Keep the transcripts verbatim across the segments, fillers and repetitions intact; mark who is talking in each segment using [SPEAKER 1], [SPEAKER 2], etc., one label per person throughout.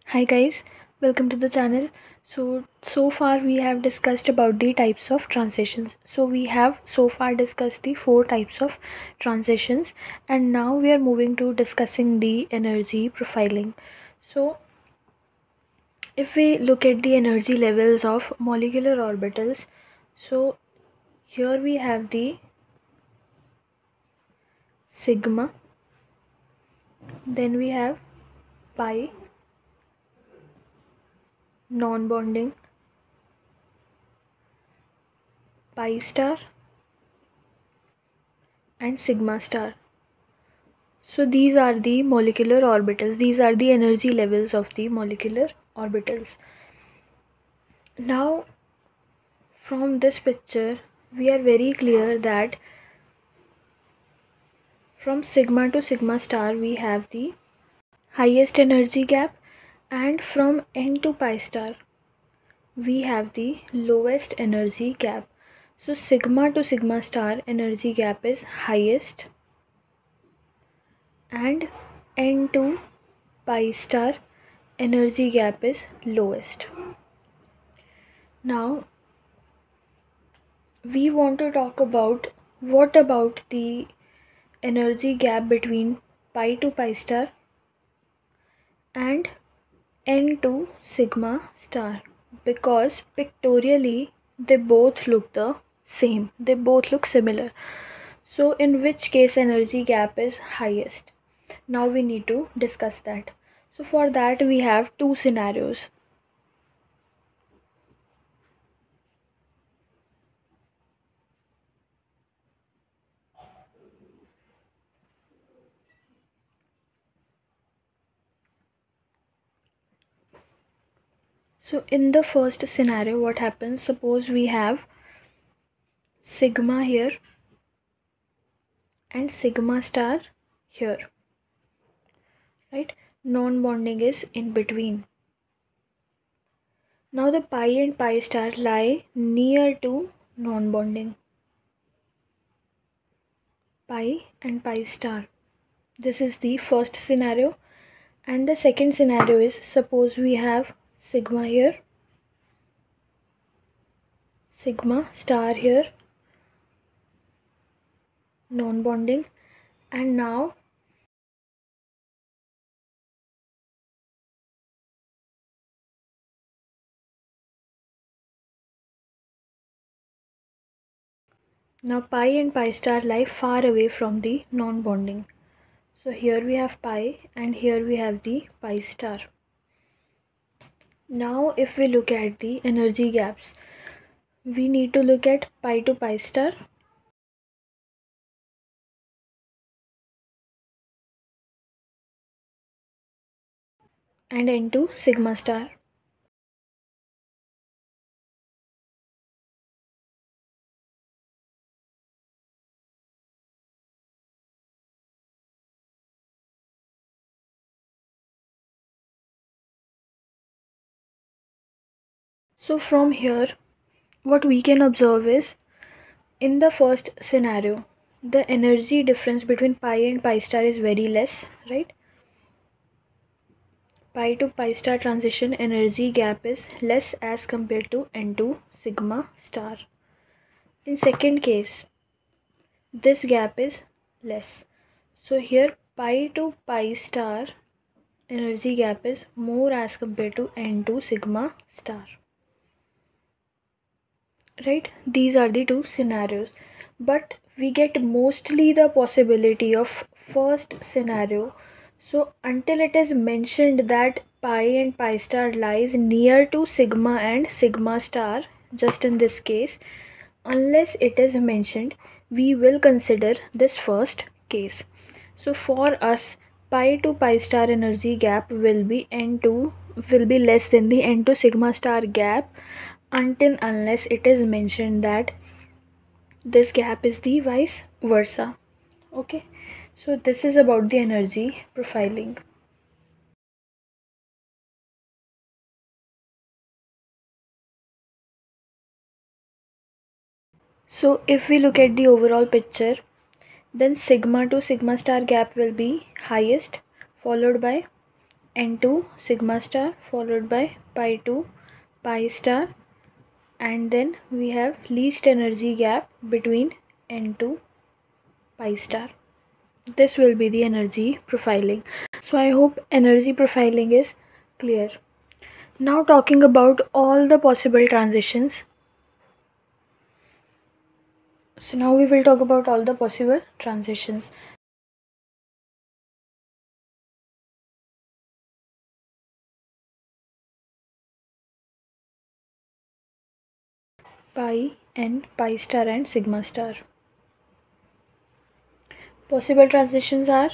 [SPEAKER 1] Hi guys, welcome to the channel. So so far we have discussed about the types of transitions. So we have so far discussed the four types of transitions, and now we are moving to discussing the energy profiling. So if we look at the energy levels of molecular orbitals, so here we have the sigma, then we have pi, non-bonding, pi star and sigma star. So these are the molecular orbitals. These are the energy levels of the molecular orbitals. Now from this picture we are very clear that from sigma to sigma star we have the highest energy gap, and from n to pi star we have the lowest energy gap. So sigma to sigma star energy gap is highest and n to pi star energy gap is lowest. Now we want to talk about what about the energy gap between pi to pi star and n to sigma star, because pictorially they both look the same, they both look similar. So in which case energy gap is highest? Now we need to discuss that. So for that we have two scenarios. So in the first scenario, what happens? Suppose we have sigma here and sigma star here, right? Non-bonding is in between. Now the pi and pi star lie near to non-bonding. Pi and pi star. This is the first scenario. And the second scenario is, suppose we have sigma here, sigma star here, non-bonding, and now now pi and pi star lie far away from the non-bonding. So here we have pi and here we have the pi star. Now if we look at the energy gaps, we need to look at pi to pi star and n to sigma star. So from here what we can observe is, in the first scenario the energy difference between pi and pi star is very less, right? Pi to pi star transition energy gap is less as compared to n to sigma star. In second case this gap is less. So here pi to pi star energy gap is more as compared to n to sigma star. Right? These are the two scenarios. But we get mostly the possibility of first scenario. So until it is mentioned that pi and pi star lies near to sigma and sigma star, just in this case, unless it is mentioned, we will consider this first case. So for us, pi to pi star energy gap will be n to will be less than the n to sigma star gap, until unless it is mentioned that this gap is the vice versa. Okay, so this is about the energy profiling. So if we look at the overall picture, then sigma to sigma star gap will be highest, followed by n two sigma star followed by pi two pi star, and then we have least energy gap between n two pi star. This will be the energy profiling. So I hope energy profiling is clear. Now talking about all the possible transitions. So now we will talk about all the possible transitions. Pi, n, pi star and sigma star. Possible transitions are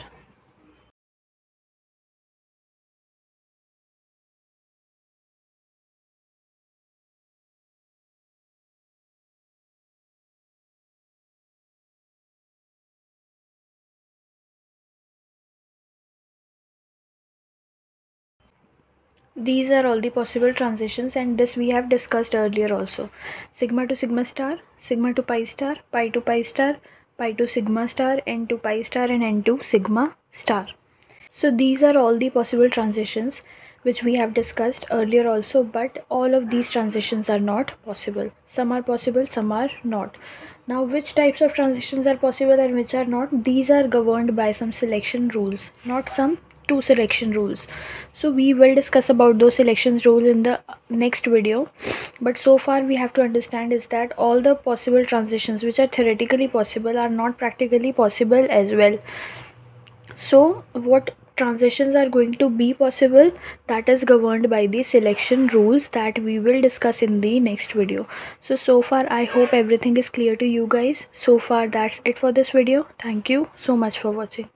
[SPEAKER 1] these are all the possible transitions, and this we have discussed earlier also. Sigma to sigma star, sigma to pi star, pi to pi star, pi to sigma star, n to pi star and n to sigma star. So these are all the possible transitions which we have discussed earlier also, but all of these transitions are not possible. Some are possible, some are not. Now which types of transitions are possible and which are not, these are governed by some selection rules, not some two selection rules. So we will discuss about those selection rules in the next video, but so far we have to understand is that all the possible transitions which are theoretically possible are not practically possible as well. So what transitions are going to be possible, that is governed by the selection rules that we will discuss in the next video. So so far I hope everything is clear to you guys. So far that's it for this video. Thank you so much for watching.